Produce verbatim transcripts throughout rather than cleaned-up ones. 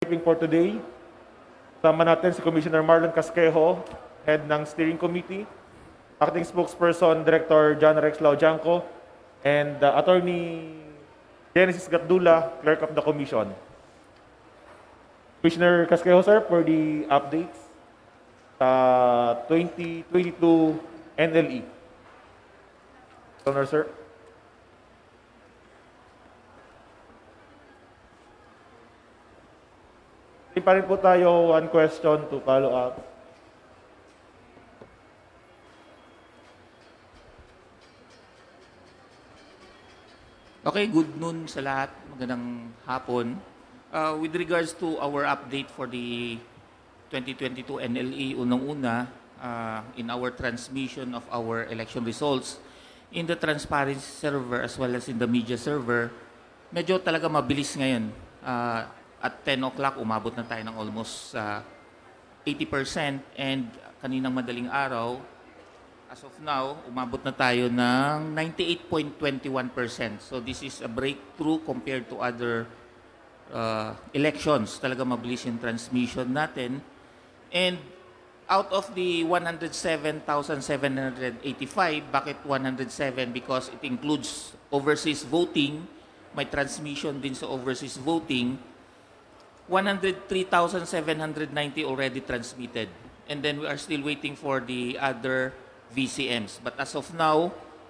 briefing for today. Sama natin si Commissioner Marlon Casquejo, Head ng Steering Committee, Acting Spokesperson Director John Rex Laujanco, and uh, Attorney Genesis Gatdula, Clerk of the Commission. Commissioner Casquejo, sir, for the updates sa twenty twenty-two N L E. Honor, sir. Hindi pa rin po tayo one question to follow up. Okay, good noon sa lahat. Magandang hapon. Uh, with regards to our update for the twenty twenty-two N L E, unang-una, uh, in our transmission of our election results, in the transparency server as well as in the media server, medyo talaga mabilis ngayon. Uh, at ten o'clock, umabot na tayo ng almost uh, eighty percent, and kaninang madaling araw, as of now, umabot na tayo ng ninety-eight point two one percent. So this is a breakthrough compared to other uh, elections. Talaga mabilis yung transmission natin. And out of the one hundred seven thousand seven hundred eighty-five, bakit one hundred seven? Because it includes overseas voting. May transmission din sa overseas voting. one hundred three thousand seven hundred ninety already transmitted. And then we are still waiting for the other V C Ms. But as of now,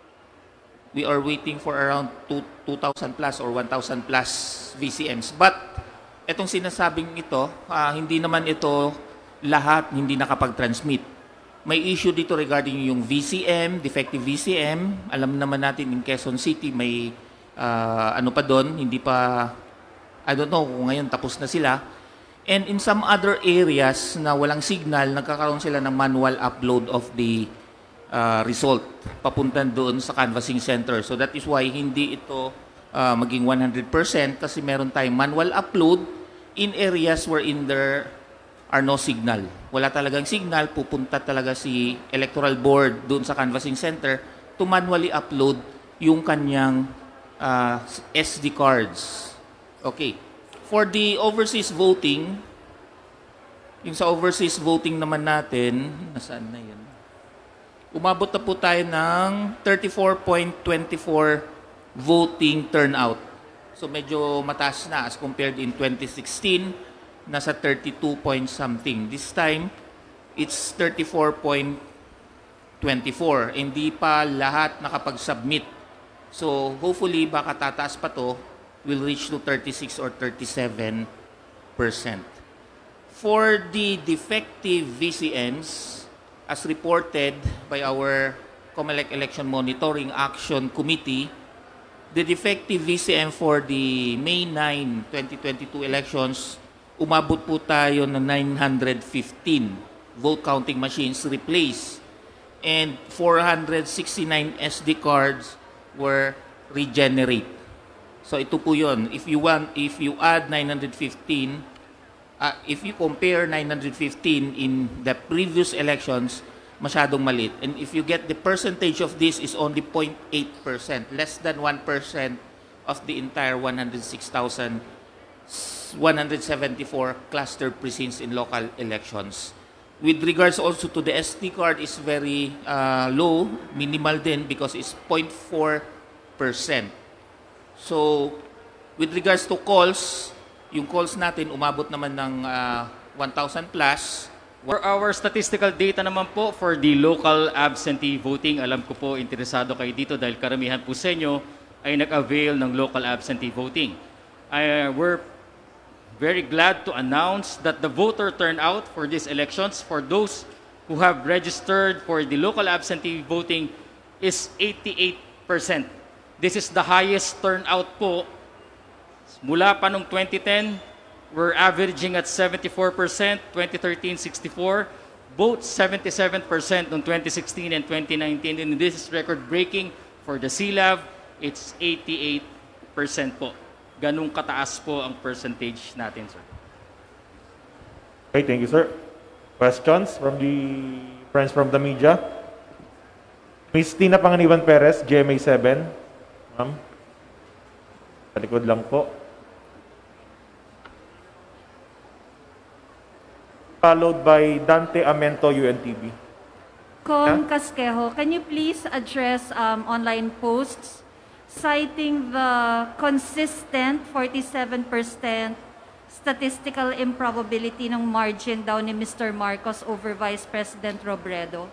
we are waiting for around two thousand plus or one thousand plus V C Ms. But itong sinasabing ito, uh, hindi naman ito lahat hindi nakapag-transmit. May issue dito regarding yung V C M, defective V C M. Alam naman natin in Quezon City may uh, ano pa doon, hindi pa, I don't know kung ngayon tapos na sila. And in some other areas na walang signal, nagkakaroon sila ng manual upload of the uh, result papuntan doon sa canvassing center. So that is why hindi ito uh, maging one hundred percent kasi meron tayong manual upload in areas wherein there are no signal. Wala talagang signal, pupunta talaga si Electoral Board doon sa canvassing center to manually upload yung kanyang uh, S D cards. Okay. For the overseas voting, yung sa overseas voting naman natin, nasaan na yun? Umabot na po tayo ng thirty-four point two four voting turnout. So medyo mataas na as compared in twenty sixteen, nasa thirty-two point something. This time, it's thirty-four point two four. Hindi pa lahat nakapag-submit. So hopefully, baka tataas pa to, will reach to thirty-six or thirty-seven percent. For the defective V C Ms, as reported by our COMELEC Election Monitoring Action Committee, the defective V C M for the May ninth, twenty twenty-two elections, umabot po tayo ng nine hundred fifteen vote counting machines replaced, and four hundred sixty-nine S D cards were regenerated. So ito po yun. If you want, if you add nine hundred fifteen, uh, if you compare nine hundred fifteen in the previous elections, masyadong malit. And if you get the percentage of this is only zero point eight percent, less than one percent of the entire one hundred six thousand one hundred seventy-four cluster precincts in local elections. With regards also to the S D card is very uh, low, minimal din because it's zero point four percent. So, with regards to calls, yung calls natin umabot naman ng uh, one thousand plus. For our statistical data naman po for the local absentee voting, alam ko po interesado kayo dito dahil karamihan po sa inyo ay nag-avail ng local absentee voting. Uh, we're very glad to announce that the voter turnout for these elections for those who have registered for the local absentee voting is eighty-eight percent. This is the highest turnout po. Mula pa noong twenty ten, we're averaging at seventy-four percent, twenty thirteen, sixty-four, both seventy-seven percent noong twenty sixteen and twenty nineteen. And this is record-breaking for the C L A V, it's eighty-eight percent po. Ganong kataas po ang percentage natin, sir. Okay, thank you, sir. Questions from the friends from the media? Miz Tina Panganiban Perez, G M A seven. Ma'am. Sa likod lang po. followed by Dante Amento, U N T V. Con Casquejo, can you please address um, online posts citing the consistent forty-seven percent statistical improbability ng margin daw ni Mister Marcos over Vice President Robredo?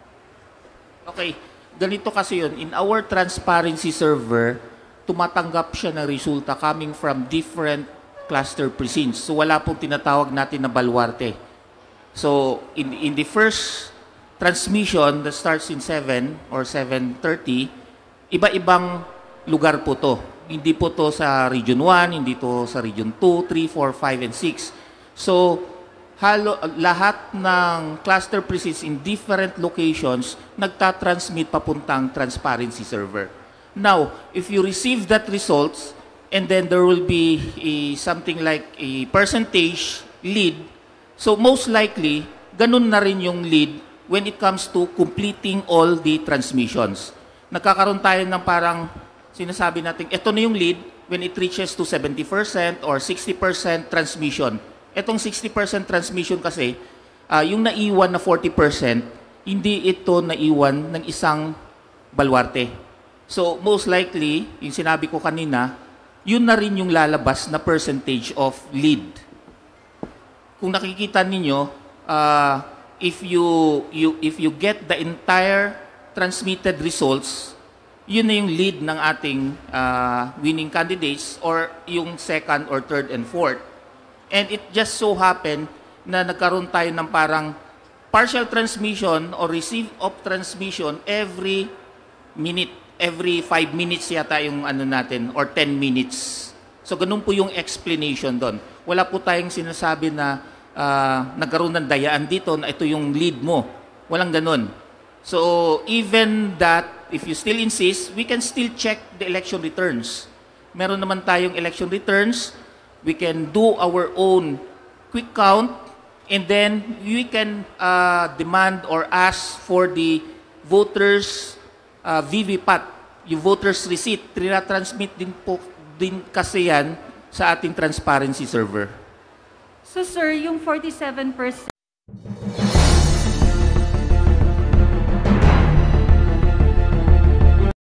Okay, ganito kasi yun. In our transparency server, tumatanggap siya ng resulta coming from different cluster precincts. So wala pong tinatawag natin na baluarte. So in, in the first transmission that starts in seven or seven thirty, iba-ibang lugar po to. Hindi po to sa Region one, hindi to sa Region two, three, four, five, and six. So, halo, lahat ng cluster precincts in different locations nagtatransmit papuntang transparency server. Now, if you receive that results, and then there will be a, something like a percentage lead, so most likely, ganun na rin yung lead when it comes to completing all the transmissions. Nagkakaroon tayo ng parang sinasabi natin, ito na yung lead when it reaches to seventy percent or sixty percent transmission. Itong sixty percent transmission kasi, uh, yung naiwan na forty percent, hindi ito naiwan ng isang baluarte. So, most likely, yung sinabi ko kanina, yun na rin yung lalabas na percentage of lead. Kung nakikita ninyo, uh, if you, you, if you get the entire transmitted results, yun na yung lead ng ating uh, winning candidates or yung second or third and fourth. And it just so happened na nagkaroon tayo ng parang partial transmission or receive of transmission every minute, every five minutes yata yung ano natin or ten minutes. So ganun po yung explanation doon. Wala po tayong sinasabi na uh, nagkaroon ng dayaan dito na ito yung lead mo. Walang ganun. So even that, if you still insist, we can still check the election returns. Meron naman tayong election returns. We can do our own quick count, and then we can uh, demand or ask for the voters' uh, V V P A T, yung voters' receipt. Trina-transmit din po din kasi yan sa ating transparency server. So sir, yung forty-seven percent